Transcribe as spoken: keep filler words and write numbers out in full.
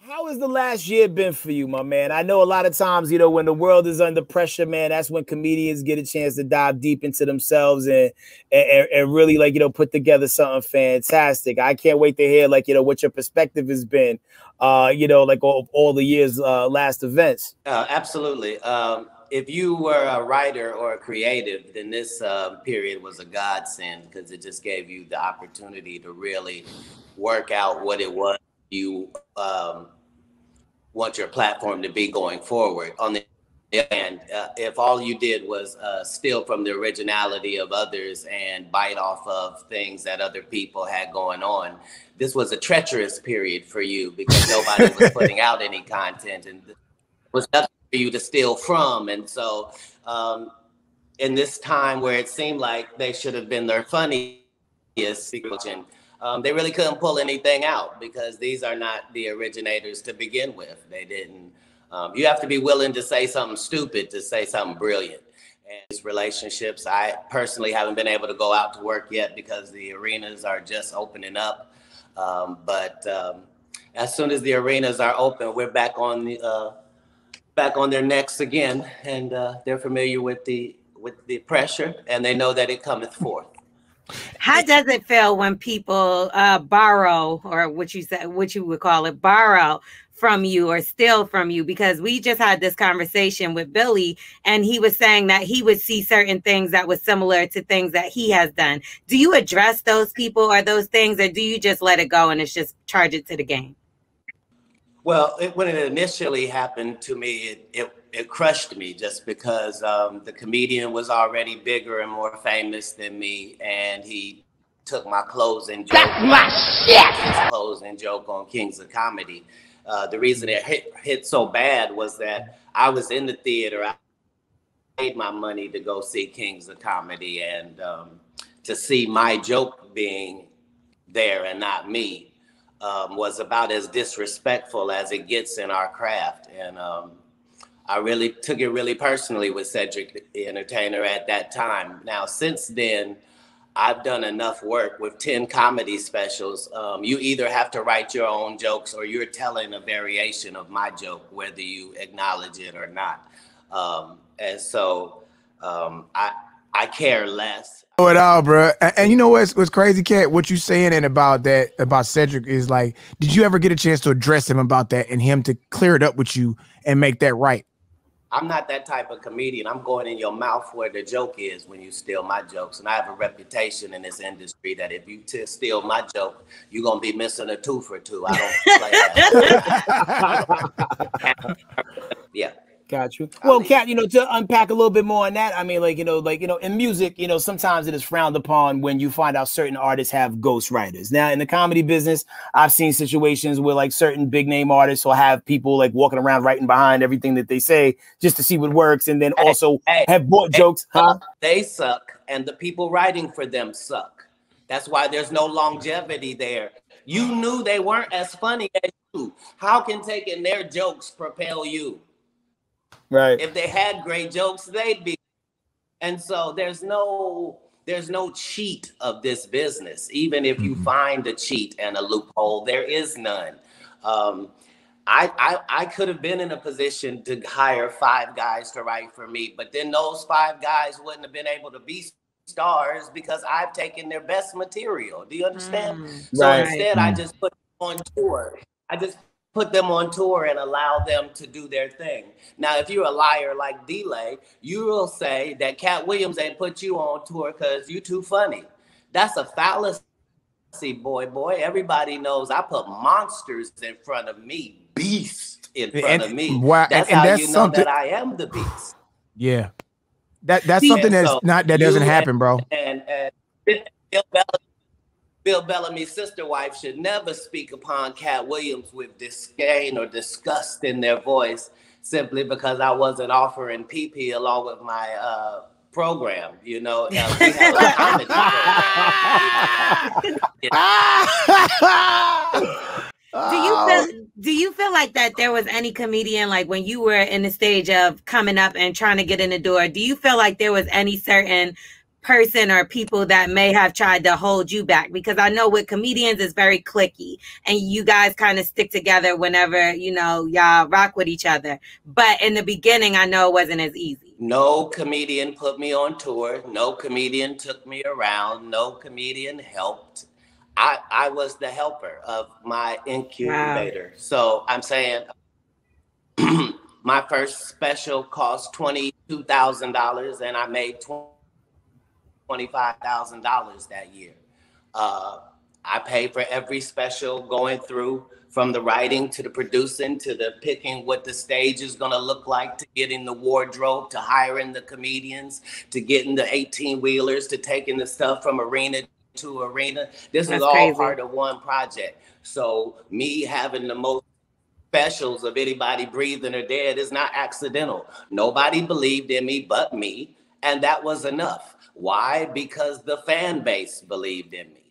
How has the last year been for you, my man? I know a lot of times, you know, when the world is under pressure, man, that's when comedians get a chance to dive deep into themselves and and, and really, like, you know, put together something fantastic. I can't wait to hear, like, you know, what your perspective has been, uh, you know, like all, all the years' uh, last events. Uh, absolutely. Um, if you were a writer or a creative, then this uh, period was a godsend because it just gave you the opportunity to really work out what it was you um, want your platform to be going forward. On the other hand, uh, if all you did was uh, steal from the originality of others and bite off of things that other people had going on, this was a treacherous period for you because nobody was putting out any content and there was nothing for you to steal from. And so um, in this time where it seemed like they should have been their funniest, Um, they really couldn't pull anything out because these are not the originators to begin with. They didn't. Um, you have to be willing to say something stupid to say something brilliant. And these relationships, I personally haven't been able to go out to work yet because the arenas are just opening up. Um, but um, as soon as the arenas are open, we're back on the uh, back on their necks again, and uh, they're familiar with the with the pressure, and they know that it cometh forth. How does it feel when people uh, borrow, or what you said, what you would call it, borrow from you or steal from you? Because we just had this conversation with Billy, and he was saying that he would see certain things that was similar to things that he has done. Do you address those people or those things, or do you just let it go and it's just charge it to the game? Well, it, when it initially happened to me, it, it it crushed me just because um, the comedian was already bigger and more famous than me, and he took my closing joke. That's my shit. Closing joke on Kings of Comedy. Uh, the reason it hit hit so bad was that I was in the theater. I paid my money to go see Kings of Comedy, and um, to see my joke being there and not me um, was about as disrespectful as it gets in our craft. And um, I really took it really personally with Cedric the Entertainer at that time. Now, since then, I've done enough work with ten comedy specials. Um, you either have to write your own jokes or you're telling a variation of my joke, whether you acknowledge it or not. Um, and so um, I I care less. Oh, it all, bro. And, and you know what's what's crazy, Cat? What you saying and about that about Cedric is like, did you ever get a chance to address him about that and him to clear it up with you and make that right? I'm not that type of comedian. I'm going in your mouth where the joke is when you steal my jokes. And I have a reputation in this industry that if you t steal my joke, you're going to be missing a tooth or two. I don't play that. Yeah. Got you. Well, Cat, you know, to unpack a little bit more on that, I mean, like, you know, like, you know, in music, you know, sometimes it is frowned upon when you find out certain artists have ghostwriters. Now, in the comedy business, I've seen situations where like certain big name artists will have people like walking around writing behind everything that they say just to see what works, and then hey, also hey, have bought hey, jokes. Huh? They suck, and the people writing for them suck. That's why there's no longevity there. You knew they weren't as funny as you. How can taking their jokes propel you? Right. If they had great jokes, they'd be. And so there's no there's no cheat of this business. Even if you find a cheat and a loophole, there is none. Um, I, I I could have been in a position to hire five guys to write for me, but then those five guys wouldn't have been able to be stars because I've taken their best material. Do you understand? Mm, so right. Instead, I just put them on tour. I just put them on tour and allow them to do their thing. Now, if you're a liar like D-Lay, you will say that Cat Williams ain't put you on tour because you too funny. That's a fallacy, boy, boy. Everybody knows I put monsters in front of me, beast in front and, of me. Wow, that's and, and how that's you know something... that I am the beast. Yeah. That that's something that's so not that doesn't happen, and, bro. And, and Bill Bellamy, Bill Bellamy's sister wife should never speak upon Cat Williams with disdain or disgust in their voice simply because I wasn't offering P P along with my uh, program. You know, uh, we have a comedy program. Do you feel do you feel like that there was any comedian, like when you were in the stage of coming up and trying to get in the door, do you feel like there was any certain person or people that may have tried to hold you back? Because I know with comedians it's very cliquey and you guys kind of stick together whenever, you know, y'all rock with each other. But in the beginning, I know it wasn't as easy. No comedian put me on tour. No comedian took me around. No comedian helped. I, I was the helper of my incubator. Wow. So I'm saying my first special cost twenty-two thousand dollars and I made twenty-five thousand dollars that year. Uh, I paid for every special going through, from the writing to the producing to the picking what the stage is gonna look like, to getting the wardrobe, to hiring the comedians, to getting the eighteen wheelers, to taking the stuff from arena to arena. This That's is all crazy. Part of one project. So me having the most specials of anybody breathing or dead is not accidental. Nobody believed in me but me, and that was enough. Why? Because the fan base believed in me.